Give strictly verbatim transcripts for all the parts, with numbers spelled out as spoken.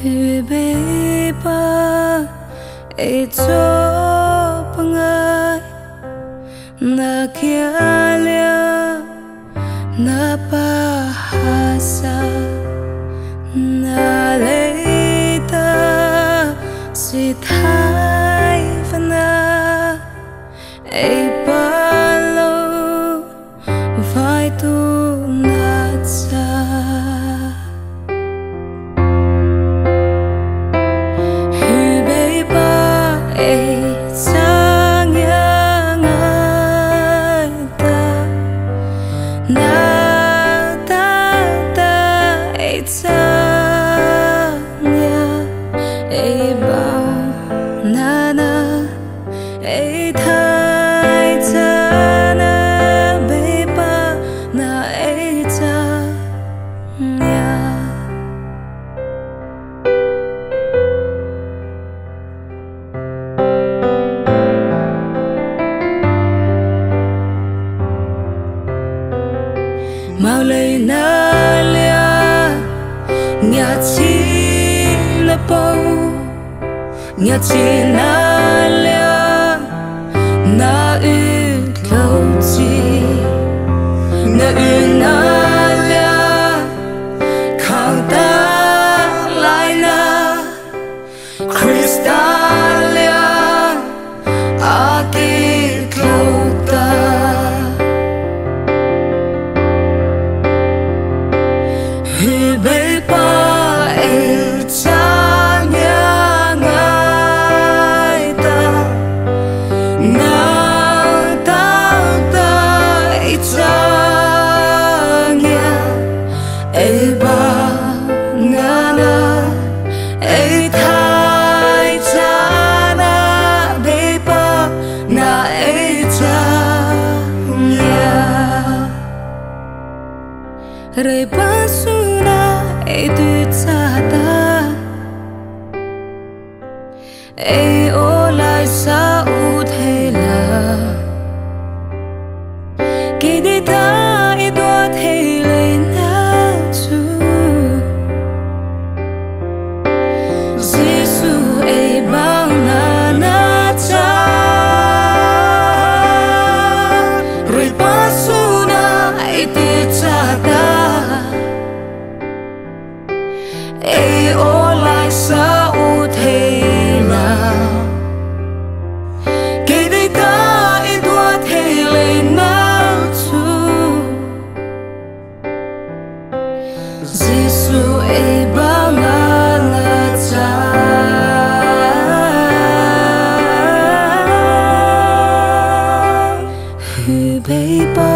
Hubeba Aizawl pangai na kialia na bahasa na leita si thai vana ai balo vai tu natsa hubeba Aizawl yang ada na ta ta Aizawl ai bao na na ai thai cha na beba na Aizawl mau lấy na lia nhà chi na bầu nhà chi na lia na ư lâu chi na ư na lia khang ta lại na Cristalia aki lâu ta Hubeba Aizawl yang ada na ta ta Aizawl ai ba na na ai thai cha na beba na Aizawl Rei basuna ai tu chata ai olai sa uthela ki de ta ai do thele na chu Giêsu ai bang na na cha Rei basuna ai tu chata ai olai sa uthela ki de ta ai do thele na chu Giêsu ai bang na na cha Hubeba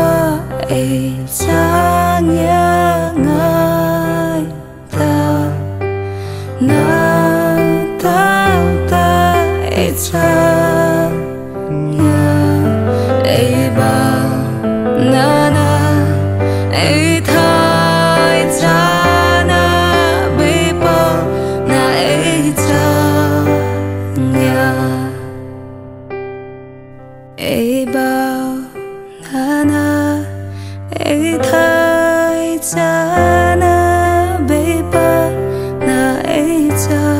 Aizawl yang ada na ta ta Aizawl ai bao na na ai thai cha na beba na Aizawl ai bao na na ai thai cha na beba na Aizawl